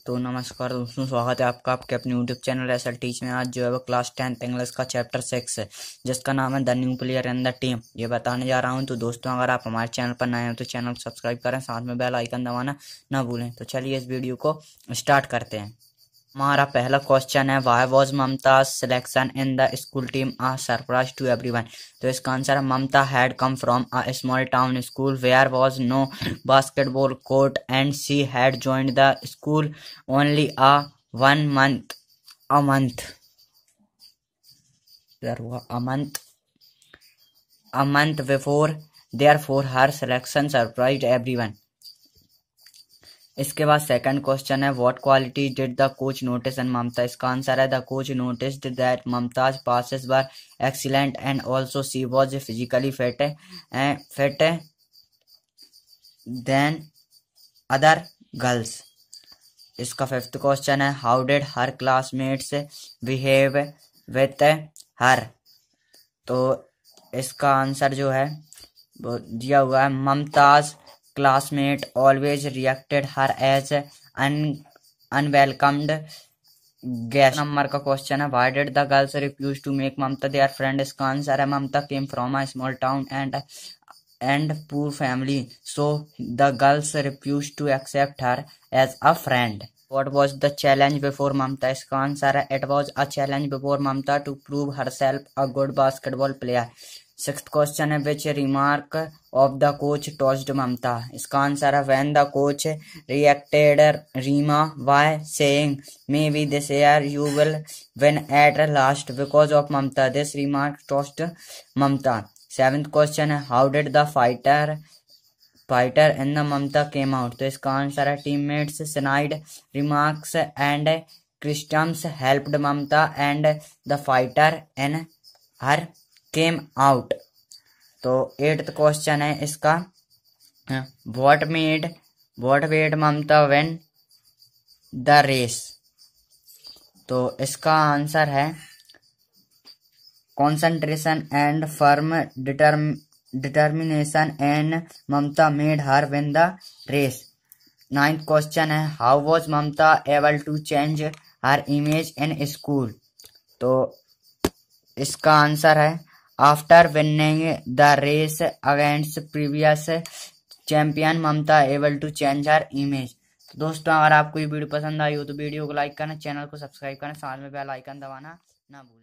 तो नमस्कार दोस्तों, स्वागत है आपका आपके अपने यूट्यूब चैनल एसएल टीच में। आज जो है वो क्लास 10th इंग्लिश का चैप्टर 6 है, जिसका नाम है the new player in the team. ये बताने जा रहा हूं। तो दोस्तों, अगर आप हमारे चैनल पर नए हो तो चैनल को सब्सक्राइब करें, साथ में बेल आइकन दबाना ना भूलें। तो चलिए इस वीडियो को स्टार्ट करते हैं। हमारा पहला क्वेश्चन है, why was Mamta selection in the school team a surprise to everyone. तो इसका आंसर है, Mamta had come from a small town school where was no basketball court and she had joined the school only a month before. Therefore her selection surprised everyone. इसके बाद second question है, what quality did the coach notice in Mamta. इसका answer है, the coach noticed that Mamta's passes were excellent and also she was physically fit then other girls. इसका fifth question है, how did her classmates behave with her. तो इसका answer जो है वो दिया हुआ है, Mamta's classmate always reacted her as unwelcomed guest. Number का क्वेश्चन है, why did the girls refuse to make Mamta their friend। इसका आंसर है, Mamta came from a small town and poor family, so the girls refused to accept her as a friend. What was the challenge before Mamta। इसका answer है, it was a challenge before Mamta to prove herself a good basketball player. Sixth question है, which remark of the coach tossed Mamta. इसका answer है, when the coach reacted Reema by saying maybe this year you will win at last because of Mamta. This remark tossed Mamta. Seventh question है, how did the fighter in the Mamta came out. तो इसका answer है, teammates snide remarks and criticisms helped Mamta and the fighter in her came out. तो eighth question है इसका, what made Mamta win the race. तो इसका answer है, concentration and firm determination and Mamta made her win the race. Ninth question है, how was Mamta able to change her image in school. तो इसका answer है, after winning the race against previous champion Mamta able to change her image. तो दोस्तों, अगर आपको ये video पसंद आई हो तो वीडियो को लाइक करना, चैनल को सब्सक्राइब करना, साथ में बेल आइकन दबाना ना भूलें।